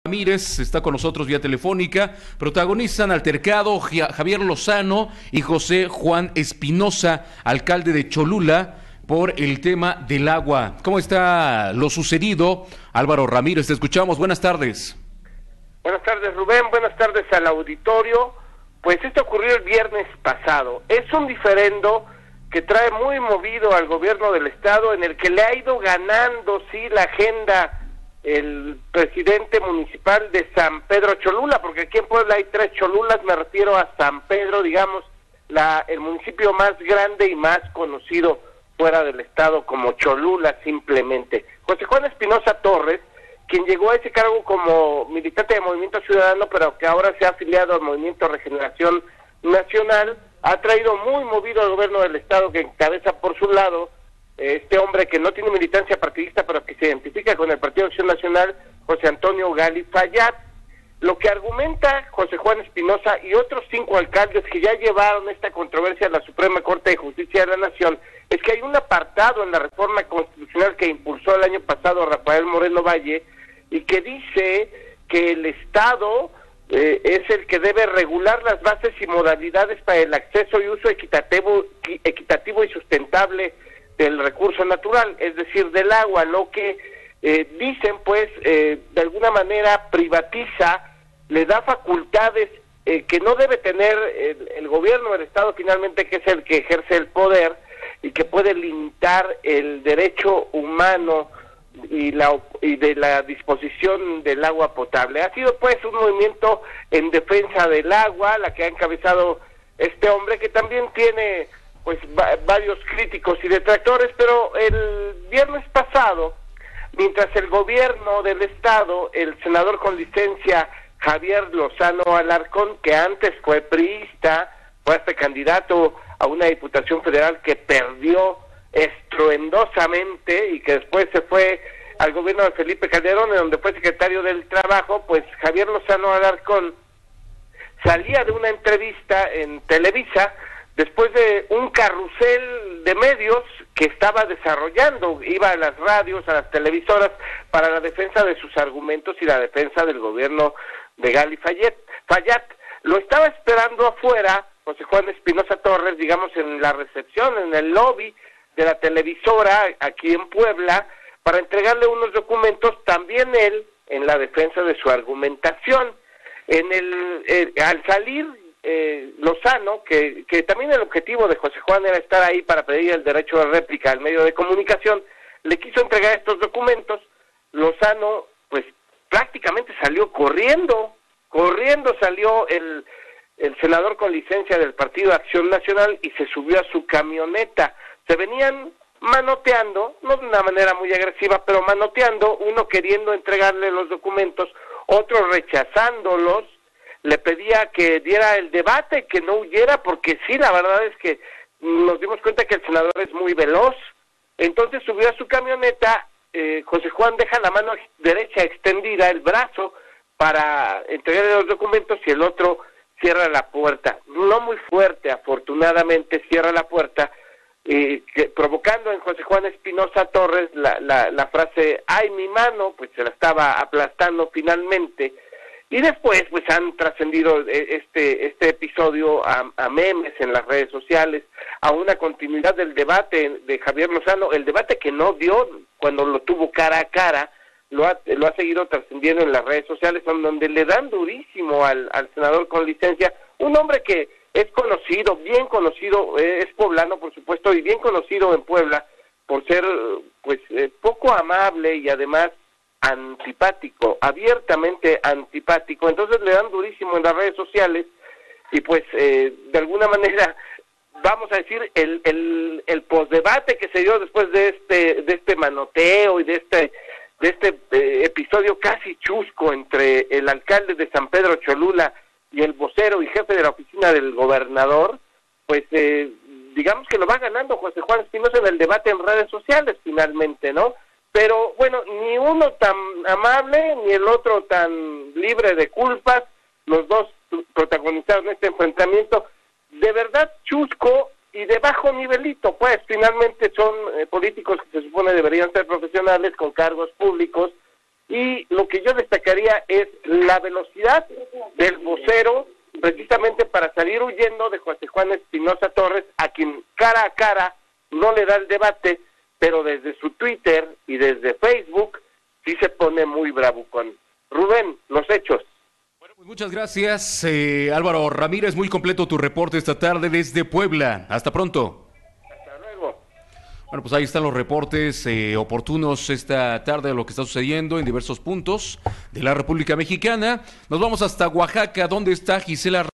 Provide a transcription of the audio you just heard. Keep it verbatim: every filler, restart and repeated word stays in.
Ramírez está con nosotros vía telefónica. Protagonizan altercado Javier Lozano y José Juan Espinosa, alcalde de Cholula, por el tema del agua. ¿Cómo está lo sucedido? Álvaro Ramírez, te escuchamos. Buenas tardes. Buenas tardes, Rubén. Buenas tardes al auditorio. Pues esto ocurrió el viernes pasado. Es un diferendo que trae muy movido al gobierno del estado, en el que le ha ido ganando, sí, la agenda el presidente municipal de San Pedro Cholula, porque aquí en Puebla hay tres Cholulas. Me refiero a San Pedro, digamos, la el municipio más grande y más conocido fuera del estado como Cholula simplemente. José Juan Espinosa Torres, quien llegó a ese cargo como militante de Movimiento Ciudadano, pero que ahora se ha afiliado al Movimiento Regeneración Nacional, ha traído muy movido al gobierno del estado, que encabeza por su lado este hombre que no tiene militancia partidista, pero que se identifica con el Partido Acción Nacional, José Antonio Gali Fayad. Lo que argumenta José Juan Espinosa y otros cinco alcaldes que ya llevaron esta controversia a la Suprema Corte de Justicia de la Nación es que hay un apartado en la reforma constitucional que impulsó el año pasado Rafael Moreno Valle y que dice que el Estado eh, es el que debe regular las bases y modalidades para el acceso y uso equitativo, equitativo y sustentable del recurso natural, es decir, del agua, lo que eh, dicen pues eh, de alguna manera privatiza, le da facultades eh, que no debe tener el, el gobierno del estado finalmente, que es el que ejerce el poder y que puede limitar el derecho humano y la y de la disposición del agua potable. Ha sido pues un movimiento en defensa del agua, la que ha encabezado este hombre, que también tiene pues va, varios críticos y detractores, pero el viernes pasado, mientras el gobierno del estado, el senador con licencia Javier Lozano Alarcón, que antes fue priista, fue este candidato a una diputación federal que perdió estruendosamente y que después se fue al gobierno de Felipe Calderón, en donde fue secretario del Trabajo, pues Javier Lozano Alarcón salía de una entrevista en Televisa después de un carrusel de medios que estaba desarrollando. Iba a las radios, a las televisoras, para la defensa de sus argumentos y la defensa del gobierno de Gali Fayad. Fayad lo estaba esperando afuera José Juan Espinosa Torres, digamos, en la recepción, en el lobby de la televisora aquí en Puebla, para entregarle unos documentos, también él en la defensa de su argumentación. En el eh, al salir eh, Lozano, que, que también el objetivo de José Juan era estar ahí para pedir el derecho de réplica al medio de comunicación, le quiso entregar estos documentos. Lozano pues prácticamente salió corriendo, corriendo salió el, el senador con licencia del Partido Acción Nacional y se subió a su camioneta. Se venían manoteando, no de una manera muy agresiva, pero manoteando, uno queriendo entregarle los documentos, otro rechazándolos. Le pedía que diera el debate, que no huyera, porque sí, la verdad es que nos dimos cuenta que el senador es muy veloz. Entonces subió a su camioneta, eh, José Juan deja la mano derecha extendida, el brazo, para entregarle los documentos, y el otro cierra la puerta. No muy fuerte, afortunadamente cierra la puerta, eh, que, provocando en José Juan Espinosa Torres la, la, la frase, ¡ay, mi mano! Pues se la estaba aplastando finalmente. Y después pues han trascendido este este episodio a, a memes en las redes sociales, a una continuidad del debate de Javier Lozano, el debate que no dio cuando lo tuvo cara a cara, lo ha, lo ha seguido trascendiendo en las redes sociales, donde le dan durísimo al, al senador con licencia, un hombre que es conocido, bien conocido, es poblano por supuesto, y bien conocido en Puebla por ser pues eh, poco amable y además antipático, abiertamente antipático. Entonces le dan durísimo en las redes sociales y pues eh, de alguna manera, vamos a decir, el el, el posdebate que se dio después de este de este manoteo y de este de este eh, episodio casi chusco entre el alcalde de San Pedro Cholula y el vocero y jefe de la oficina del gobernador, pues eh, digamos que lo va ganando José Juan Espinosa en el debate en redes sociales finalmente, ¿no? Pero bueno, ni uno tan amable ni el otro tan libre de culpas, los dos protagonizaron este enfrentamiento de verdad chusco y de bajo nivelito, pues finalmente son eh, políticos que se supone deberían ser profesionales con cargos públicos, Y lo que yo destacaría es la velocidad del vocero, precisamente para salir huyendo de José Juan Espinosa Torres, a quien cara a cara no le da el debate, pero desde su Twitter y desde Facebook sí se pone muy bravucón. Rubén, los hechos. Bueno, pues muchas gracias, eh, Álvaro Ramírez, muy completo tu reporte esta tarde desde Puebla. Hasta pronto. Hasta luego. Bueno, pues ahí están los reportes eh, oportunos esta tarde de lo que está sucediendo en diversos puntos de la República Mexicana. Nos vamos hasta Oaxaca, donde está Gisela